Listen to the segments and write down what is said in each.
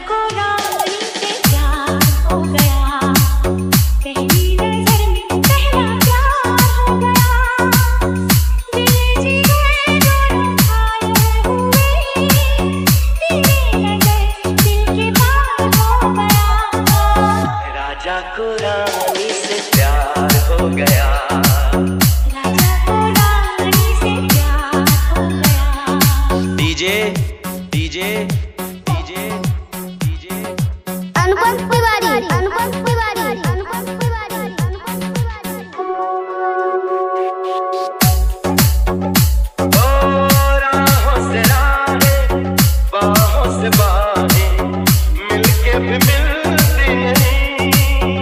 को रानी से प्यार हो गया, पहली नजर में पहला प्यार हो गया, दिल जिगर दोनों घायल हुए, तेरी नजर दिल के पार हो गया। राजा को रानी से प्यार हो गया, राजा को रानी से प्यार हो गया। DJ DJ DJ DJ Anupam Tiwari, Anupam Tiwari, Anupam Tiwari, Anupam Tiwari. ओ राहों से राहें, बाहों से बाहें, मिलके भी मिलती नहीं।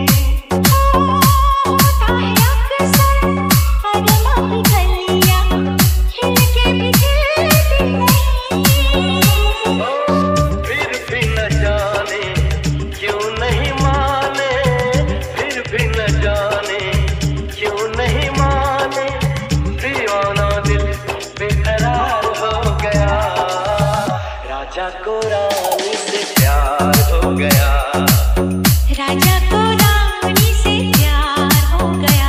होता है अक्सर अगलों की गलियां, खिलके भी खिलती नहीं। फिर भी न जाने क्यों नहीं माने, फिर भी न जाने क्यों नहीं माने, दीवाना दिल बेकरार हो गया। राजा को रानी से प्यार हो गया, राजा को रानी से प्यार हो गया।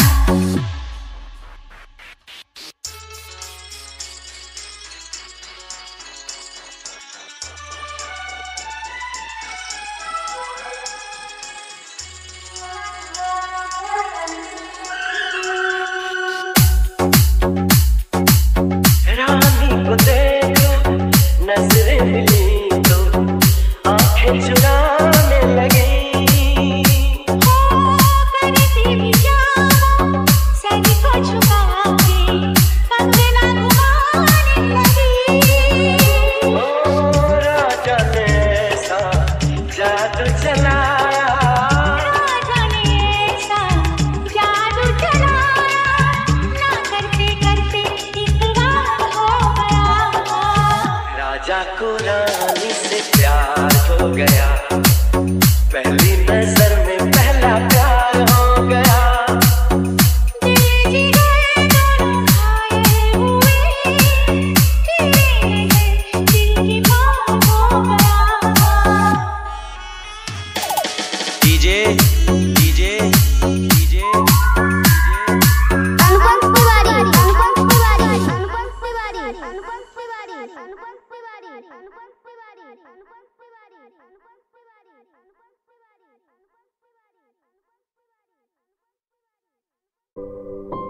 रानी को देखो, नजरें मिली तो आंखें चुराने लगी। करती भी क्या सर को झुका के कंगना घुमाने लगी। राजा ने ऐसा जादू चलाया, राजा ने ऐसा जादू चलाया, ना करते करते इकरार हो गया। राजा को रानी से प्यार हो गया, पहली नजर में पहला प्यार हो गया। दिल जिगर दोनों घायल हुए, तेरी नजर दिल के पार हो गया। DJ DJ DJ Anupam Tiwari, Anupam Tiwari, Anupam Tiwari, Anupam Tiwari, Anupam Tiwari, Anupam Tiwari, Anupam Tiwari, Anupam Tiwari.